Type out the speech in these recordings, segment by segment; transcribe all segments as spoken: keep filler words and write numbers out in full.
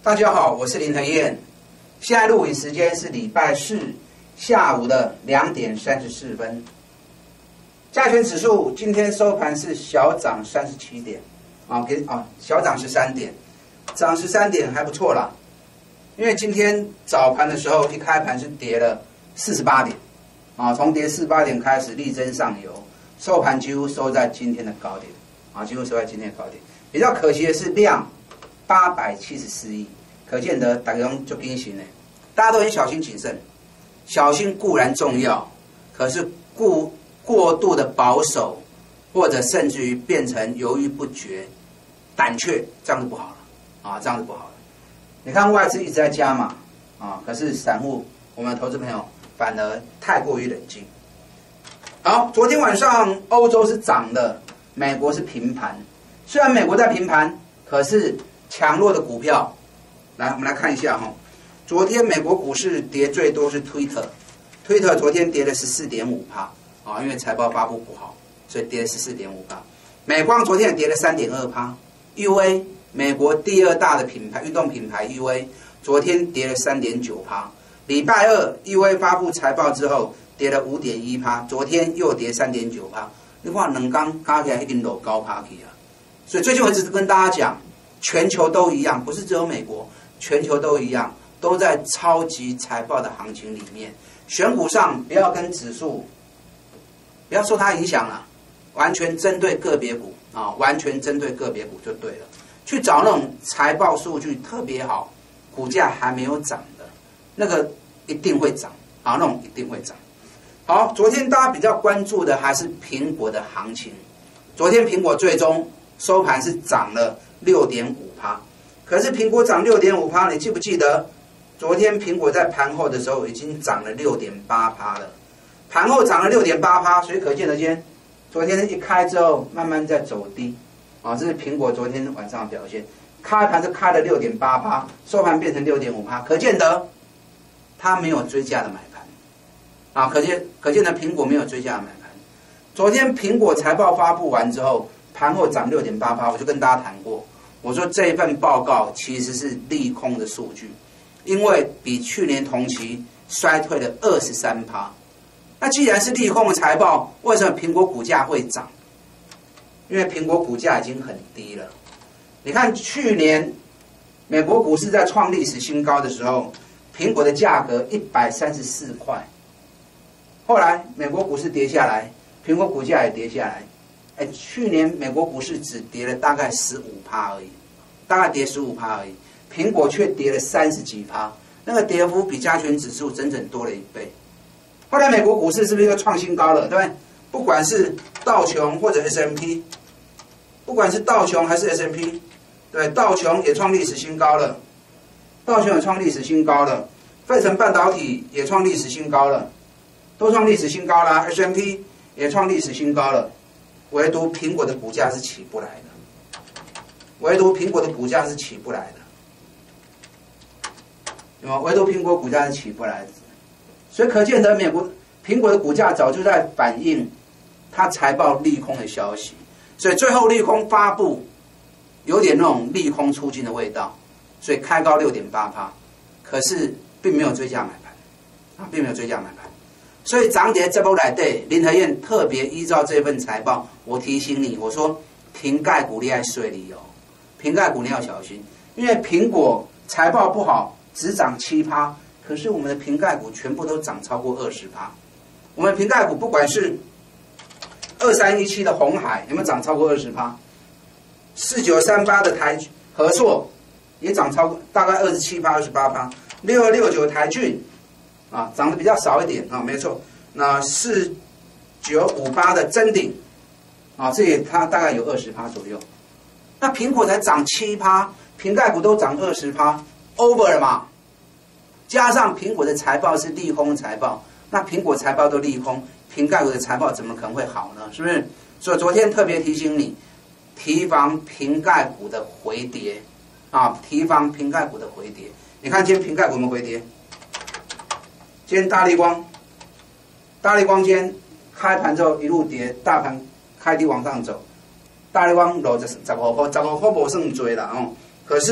大家好，我是林和燕。现在录影时间是礼拜四下午的两点三十四分。加权指数今天收盘是小涨三十七点，啊，给啊小涨十三点，涨十三点还不错啦。因为今天早盘的时候一开盘是跌了四十八点，啊，从跌四十八点开始力争上游，收盘几乎收在今天的高点，啊，几乎收在今天的高点。比较可惜的是量八百七十四亿，可见得大家就惊醒呢，大家都很小心谨慎。小心固然重要，可是过过度的保守，或者甚至于变成犹豫不决、胆怯，这样就不好了啊！这样就不好了。你看外资一直在加码啊，可是散户我们的投资朋友反而太过于冷静。好，昨天晚上欧洲是涨的，美国是平盘。虽然美国在平盘，可是强弱的股票，来我们来看一下哈。昨天美国股市跌最多是 Twitter，Twitter 昨天跌了 百分之十四点五 啊，因为财报发布不好，所以跌了 百分之十四点五。美光昨天也跌了 百分之三点二 ，U A 美国第二大的品牌运动品牌 U A 昨天跌了 百分之三点九。礼拜二 U A 发布财报之后跌了 百分之五点一， 昨天又跌 百分之三点九。你看两天加起来已经落高趴去啊！所以最近我一直跟大家讲，全球都一样，不是只有美国，全球都一样，都在超级财报的行情里面。选股上不要跟指数，不要受它影响了，完全针对个别股啊，完全针对个别股就对了。去找那种财报数据特别好，股价还没有涨的，那个一定会涨啊，那种一定会涨。好，昨天大家比较关注的还是苹果的行情。昨天苹果最终收盘是涨了 百分之六点五， 可是苹果涨 百分之六点五， 你记不记得昨天苹果在盘后的时候已经涨了 百分之六点八 了，盘后涨了 百分之六点八， 所以可见得今天昨天一开之后慢慢在走低啊，这是苹果昨天晚上的表现，开盘是开了 百分之六点八， 收盘变成 百分之六点五， 可见得它没有追价的买盘啊，可见可见得苹果没有追价的买盘。昨天苹果财报发布完之后，盘后涨 百分之六点八， 我就跟大家谈过，我说这一份报告其实是利空的数据，因为比去年同期衰退了 百分之二十三。那既然是利空的财报，为什么苹果股价会涨？因为苹果股价已经很低了。你看去年美国股市在创历史新高的时候，苹果的价格一百三十四块，后来美国股市跌下来，苹果股价也跌下来。哎，去年美国股市只跌了大概 百分之十五 而已，大概跌 百分之十五 而已，苹果却跌了三十几趴，那个跌幅比加权指数整整多了一倍。后来美国股市是不是又创新高了？对不对？不管是道琼或者 S and P， 不管是道琼还是 S and P， 对，道琼也创历史新高了，道琼也创历史新高了，费城半导体也创历史新高了，都创历史新高啦 ，S and P 也创历史新高了。唯独苹果的股价是起不来的，唯独苹果的股价是起不来的，有吗？唯独苹果股价是起不来的，所以可见得美国苹果的股价早就在反映它财报利空的消息，所以最后利空发布有点那种利空出尽的味道，所以开高 百分之六点八， 可是并没有追价买盘啊，并没有追价买盘。所以涨跌这波来对林和燕特别依照这份财报，我提醒你，我说瓶盖股你要水里哦，瓶盖股你要小心，因为苹果财报不好，只涨 百分之七， 可是我们的瓶盖股全部都涨超过 百分之二十。我们瓶盖股不管是二三一七的鸿海有没有涨超过 百分之二十， 四九三八的台和硕也涨超过大概 二十七、二十八， 六二六九台骏啊，涨得比较少一点啊，没错。那四九五八的臻鼎啊，这也它大概有 百分之二十 左右。那苹果才涨 百分之七， 瓶盖股都涨 百分之二十 ，over 了嘛？加上苹果的财报是利空财报，那苹果财报都利空，瓶盖股的财报怎么可能会好呢？是不是？所以昨天特别提醒你，提防瓶盖股的回跌啊，提防瓶盖股的回跌。你看今天瓶盖股有没有回跌？今天大立光，大立光今天开盘之后一路跌，大盘开低往上走，大立光落十十五块，十五块不算多啦哦。可是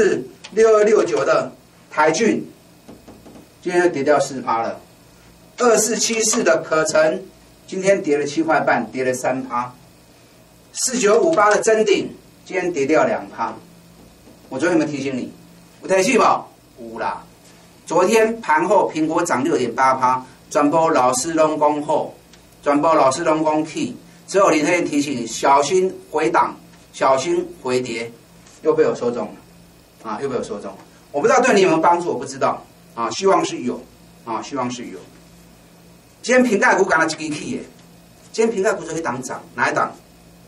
六二六九的台骏，今天跌掉四趴了。二四七四的可成，今天跌了七块半，跌了三趴。四九五八的臻鼎，今天跌掉两趴。我昨天有没有提醒你？有提醒吧？有啦。昨天盘后苹果涨六点八趴，全部老师拢讲好，全部老师拢讲起，只有林天提醒你小心回档，小心回跌，又被我说中了，啊，又被我说中了。我不知道对你有没有帮助，我不知道啊，希望是有，啊，希望是有。今天瓶盖股干了一支起耶，今天瓶盖股就一档涨，哪一档？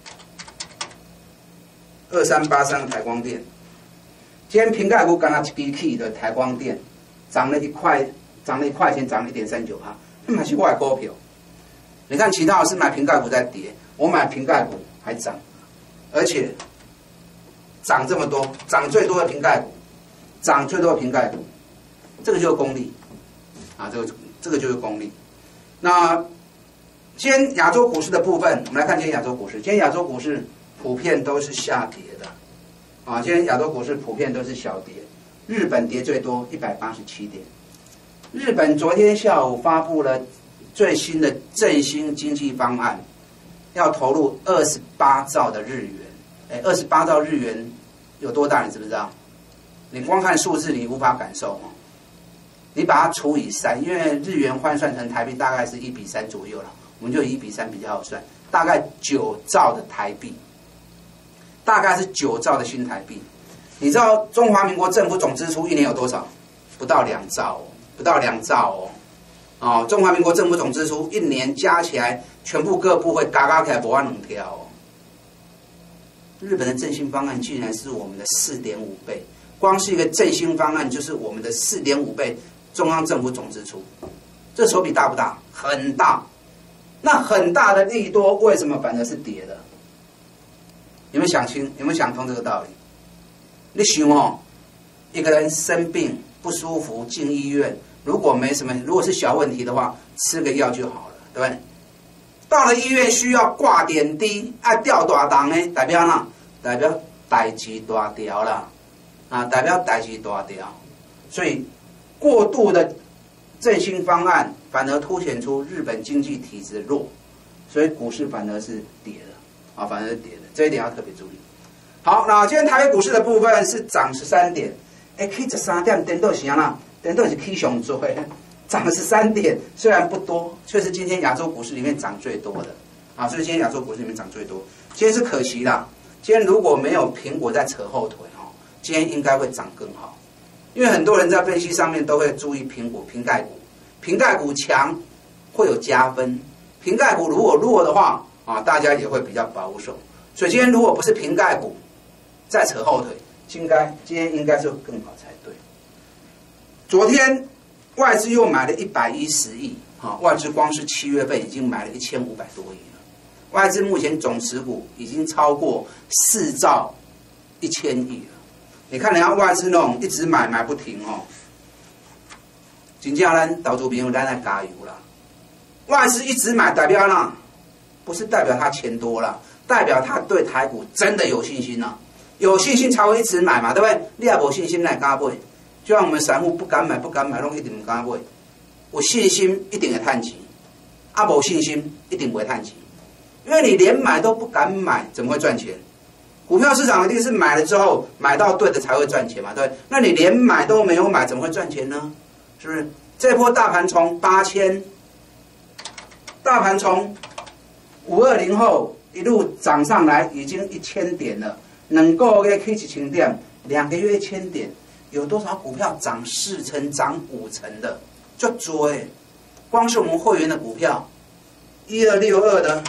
二三八三的台光电，今天瓶盖股干了一支起的台光电。涨了一块，涨了一块钱，涨了一点三九趴，买是我的股票。你看其他老师买瓶盖股在跌，我买瓶盖股还涨，而且涨这么多，涨最多的瓶盖股，涨最多的瓶盖股，这个就是功力啊，这个这个就是功力。那今天亚洲股市的部分，我们来看今天亚洲股市，今天亚洲股市普遍都是下跌的啊，今天亚洲股市普遍都是小跌。日本跌最多一百八十七点。日本昨天下午发布了最新的振兴经济方案，要投入二十八兆的日元。哎，二十八兆日元有多大？你知不知道？你光看数字你无法感受哦。你把它除以三，因为日元换算成台币大概是一比三左右了，我们就以一比三比较好算，大概九兆的台币，大概是九兆的新台币。你知道中华民国政府总支出一年有多少？不到两兆哦，不到两兆哦。哦，中华民国政府总支出一年加起来，全部各部会嘎嘎起来不按两条哦。日本的振兴方案竟然是我们的四点五倍，光是一个振兴方案就是我们的四点五倍中央政府总支出，这手笔大不大？很大。那很大的利多，为什么反而是跌的？有没有想清？有没有想通这个道理？你想哦，一个人生病不舒服进医院，如果没什么，如果是小问题的话，吃个药就好了，对不对？到了医院需要挂点滴，啊吊大档呢，代表哪？代表代志大条啦，啊，代表代志大条。所以过度的振兴方案反而凸显出日本经济体质弱，所以股市反而是跌的，啊，反而是跌的，这一点要特别注意。好，那今天台北股市的部分是涨十三点，哎，起十三点，颠倒是安那？颠倒是起上多的，涨十三点，虽然不多，却是今天亚洲股市里面涨最多的啊！所以今天亚洲股市里面涨最多。今天是可惜啦，今天如果没有苹果在扯后腿哦，今天应该会涨更好，因为很多人在分析上面都会注意苹果、瓶盖股，瓶盖股强会有加分，瓶盖股如果弱的话啊，大家也会比较保守。所以今天如果不是瓶盖股再扯后腿，应该今天应该是更好才对。昨天外资又买了一百一十亿，啊，外资光是七月份已经买了一千五百多亿了。外资目前总持股已经超过四兆一千亿了。你看人家外资那种一直买买不停哦，真正咱投资朋友咱来加油啦！外资一直买代表呢，不是代表他钱多了，代表他对台股真的有信心了、啊。有信心才会一直买嘛，对不对？你也没信心来敢买，就像我们散户不敢买，不敢买，拢一定不敢买。有信心一定会赚钱，啊，没信心一定不会赚钱。因为你连买都不敢买，怎么会赚钱？股票市场一定是买了之后，买到对的才会赚钱嘛，对不对？那你连买都没有买，怎么会赚钱呢？是不是？这波大盘从八千，大盘从五二零后一路涨上来，已经一千点了。能够月起一千点，两个月一千点，有多少股票涨四成、涨五成的？就多哎！光是我们会员的股票，一二六二的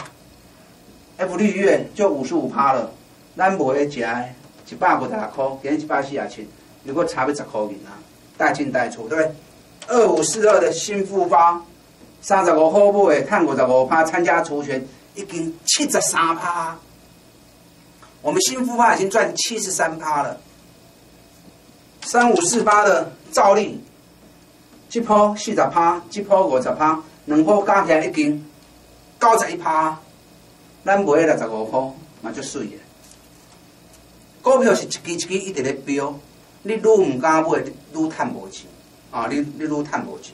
F 绿月就五十五趴了，咱无会食的，一百五十六块，今日一百四十七，如果差要十块银啊，带进带出，对不对？二五四二的新复发，三十五块买的，赚五十五趴，参加除权已经七十三趴。我们新复发已经赚七十三趴了，三五四八的兆利，这波四十趴，这波五十趴，两波加起来已经九十一趴，咱卖六十五块，嘛足水的。股票是一支一支一直咧飙， 你愈唔敢买，愈赚无钱啊！你你愈赚无钱。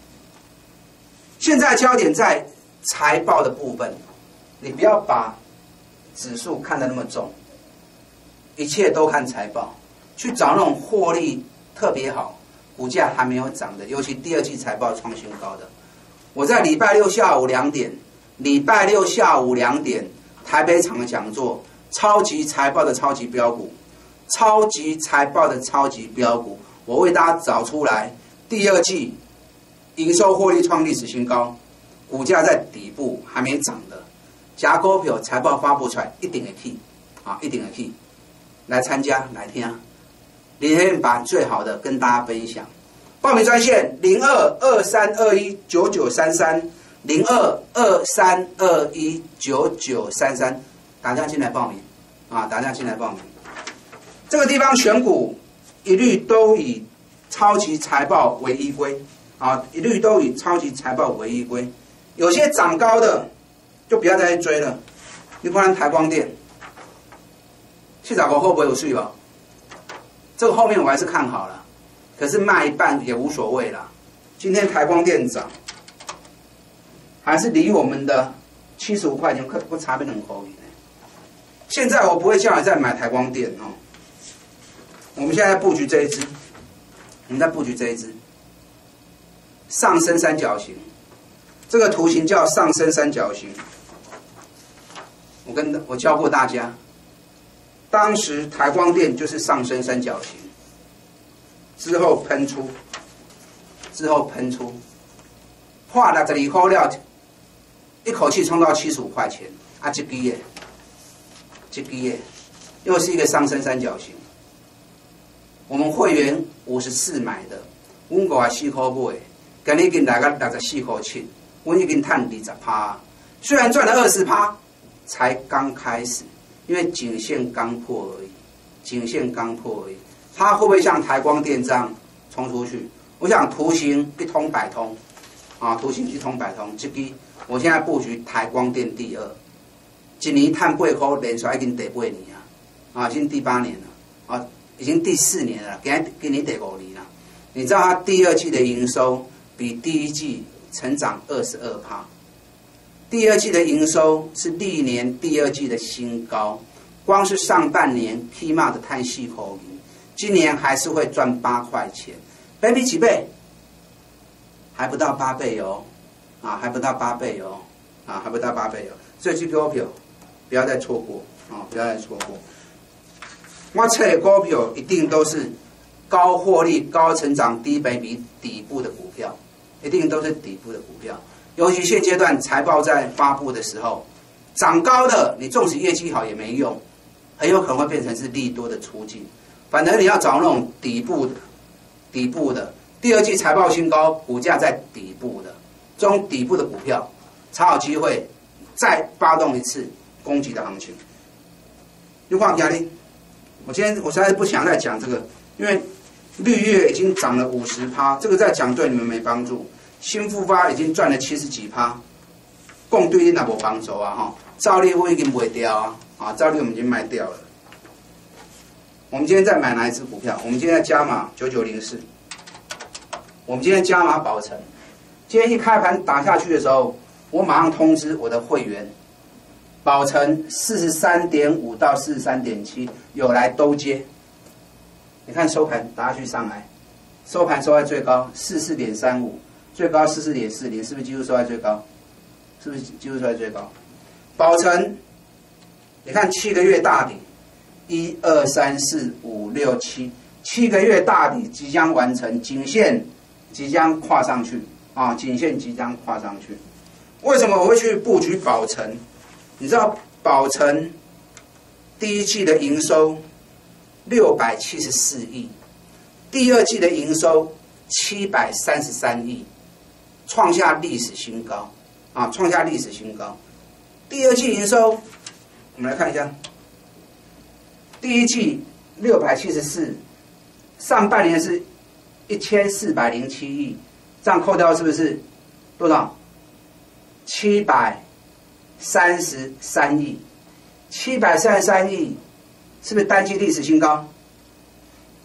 现在焦点在财报的部分，你不要把指数看得那么重，一切都看财报，去找那种获利特别好、股价还没有涨的，尤其第二季财报创新高的。我在礼拜六下午两点，礼拜六下午两点，台北场的讲座，超级财报的超级标股，超级财报的超级标股，我为大家找出来，第二季营收获利创历史新高，股价在底部还没涨的，假股票财报发布出来一定会去，啊，一定会去，来参加来听，林黑把最好的跟大家分享。报名专线零二二三二一九九三三零二二三二一九九三三，打电话进来报名啊！打电话进来报名。这个地方选股一律都以超级财报为依归啊，一律都以超级财报为依归。有些涨高的就不要再去追了。你看台光电，去找个会不会有税吧？这个后面我还是看好了。可是卖一半也无所谓啦。今天台光电涨，还是离我们的七十五块钱可不差别两块钱。现在我不会叫你再买台光电哦。我们现在布局这一支，我们在布局这一支上升三角形，这个图形叫上升三角形。我跟我教过大家，当时台光电就是上升三角形。之后喷出，之后喷出，画六十二块了，一口气冲到七十五块钱，啊，这支的，这支的，又是一个上升三角形。我们会员五十四买的，阮五十四块买，今日已经来到六十四块七，阮已经赚二十趴，虽然赚了二十趴，才刚开始，因为颈线刚破而已，颈线刚破而已。它会不会像台光电这样冲出去？我想图形一通百通，啊，图形一通百通。这支我现在布局台光电第二，一年赚八块，连续已经第八年啊，啊，已经第八年了，啊，已经第四年了，今今年第五年了。你知道它第二季的营收比第一季成长二十二趴，第二季的营收是历年第二季的新高，光是上半年起码的碳四块银。今年还是会赚八块钱，本比几倍？还不到八倍哦，啊，还不到八倍哦，啊，还不到八倍哦。所以这股票不要再错过啊，不要再错过。我测的股票一定都是高获利、高成长、低本比底部的股票，一定都是底部的股票。尤其现阶段财报在发布的时候，涨高的你纵使业绩好也没用，很有可能会变成是利多的出境。反正你要找那种底部的、底部的，第二季财报新高，股价在底部的，这种底部的股票，才有机会再发动一次攻击的行情。有看压力？我今天我实在是不想再讲这个，因为绿月已经涨了五十趴，这个再讲对你们没帮助。新复发已经赚了七十几趴，共对你那无帮助啊哈。照例我已经卖掉啊，啊，照例我们已经卖掉了。我们今天在买哪一只股票？我们今天在加码九九零四。我们今天加码宝成。今天一开盘打下去的时候，我马上通知我的会员，宝成四十三点五到四十三点七有来兜接。你看收盘打下去上来，收盘收在最高四十四点三五，最高四十四点四零，是不是几乎收在最高？是不是几乎收在最高？宝成，你看七个月大底。一二三四五六七，七个月大底即将完成，颈线即将跨上去啊！颈线即将跨上去。为什么我会去布局宝成？你知道宝成第一季的营收六百七十四亿，第二季的营收七百三十三亿，创下历史新高啊！创下历史新高。第二季营收，我们来看一下。第一季六百七十四，上半年是一千四百零七亿，这样扣掉是不是多少？七百三十三亿，七百三十三亿，是不是单季历史新高？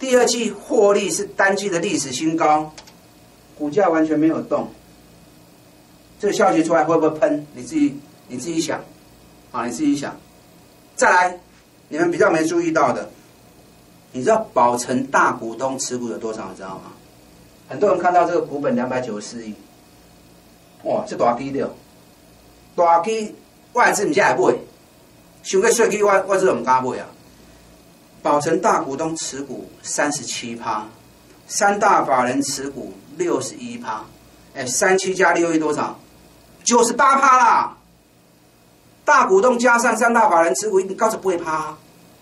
第二季获利是单季的历史新高，股价完全没有动。这个消息出来会不会喷？你自己你自己想，啊，你自己想。再来，你们比较没注意到的，你知道宝成大股东持股有多少？你知道吗？很多人看到这个股本两百九十四亿，哇，这大基的，大基外资唔才会买，想要税基外外资唔敢买啊。宝成大股东持股三十七趴，三大法人持股六十一趴，哎，三七加六亿多少？九十八趴啦！大股东加上三大法人持股，已经九十八趴。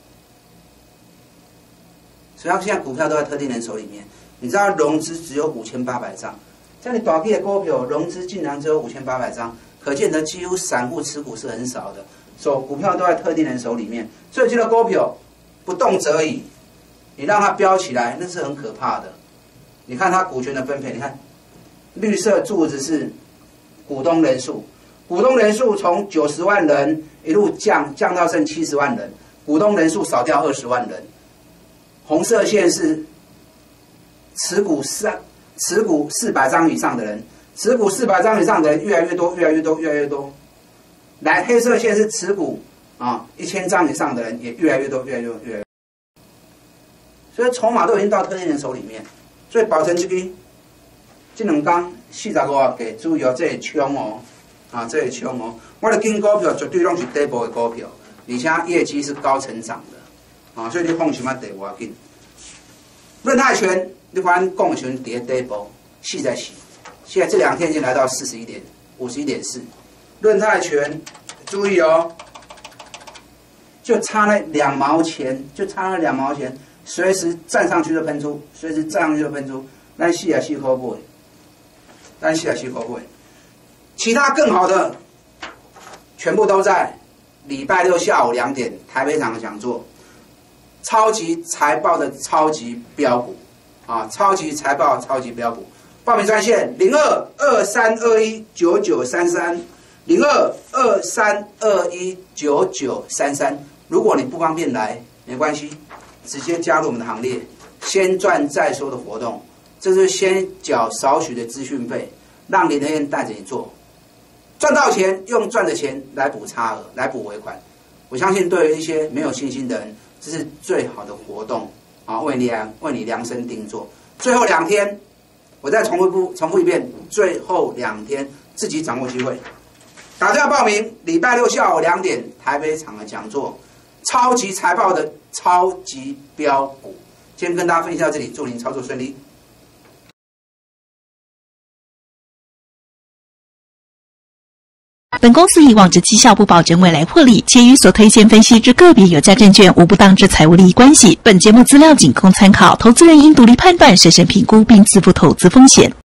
所以，现在股票都在特定人手里面。你知道融资只有五千八百张，像你大基的股票融资竟然只有五千八百张，可见得几乎散户持股是很少的。所以股票都在特定人手里面，所以这个股票不动则已，你让它飙起来，那是很可怕的。你看它股权的分配，你看绿色柱子是股东人数，股东人数从九十万人一路降降到剩七十万人，股东人数少掉二十万人。红色线是持股四持股四百张以上的人，持股四百张以上的人越来越多，越来越多，越来越多。来，黑色线是持股啊一千张以上的人也越来越多，越来越多，越来越多。所以筹码都已经到特定人手里面，所以宝成这个这两天四十五啊，给注意哦，这会冲哦，啊，这会冲哦。我的金股票绝对拢是底部的股票，而且业绩是高成长的，啊，所以你放心啊，底无要紧。润泰拳，你发现讲的时阵伫底部，四在四，现在这两天已经来到四十一点五十一点四。润泰拳，注意哦，就差那两毛钱，就差那两毛钱，随时站上去就喷出，随时站上去就喷出，咱四也四块买，咱四也四块买。其他更好的，全部都在礼拜六下午两点台北场的讲座，超级财报的超级标股啊，超级财报超级标股，报名专线零二二三二一九九三三。零二二三二一九九三三，如果你不方便来，没关系，直接加入我们的行列，先赚再说的活动，这是先缴少许的资讯费，让林德燕带着你做，赚到钱用赚的钱来补差额，来补尾款。我相信对于一些没有信心的人，这是最好的活动啊，为你量为你量身定做。最后两天，我再重复重复一遍，最后两天自己掌握机会。打电话报名，礼拜六下午两点台北场的讲座，超级财报的超级标股。今天跟大家分享到这里，祝您操作顺利。 本公司以往之绩效不保证未来获利，且与所推荐分析之个别有价证券无不当之财务利益关系。本节目资料仅供参考，投资人应独立判断、审慎评估并自负投资风险。